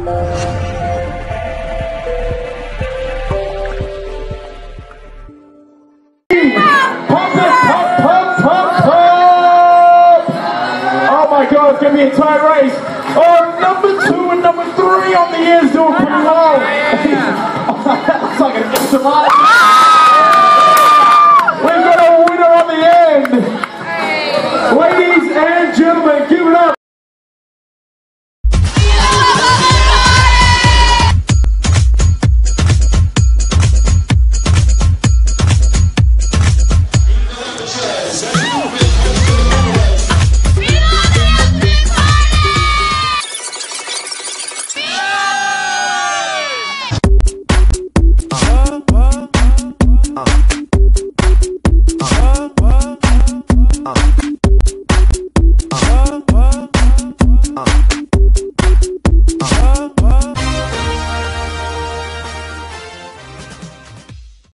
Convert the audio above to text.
Oh my God, it's going to be a tight race. On number 2.